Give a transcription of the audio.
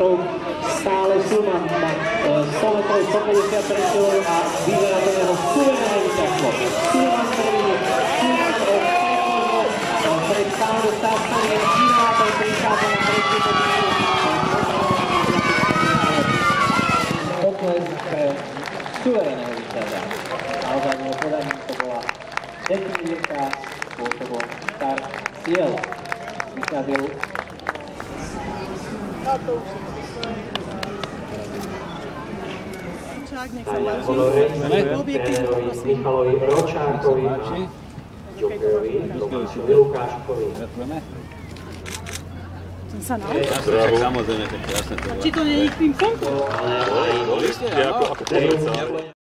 metrov, stále Sulman má 100 metrov, 153 a vyzerá to jeho suverénne víťazstvo. Sulman prvý, Sulman pred stále stávkami je Ginátor, prichádza na tretiu pozíciu. Pokles pre suverénneho víťaza. Naozaj jeho podaním to bola definitívka spôsobom start cieľ. Vyťazil Michalovi Ročákovi a Jokerovi, Tomášovi Lukáškovi. Som sa naučil. Samozrejme, tak jasne to. Či to nie je tým kontom? Ale ako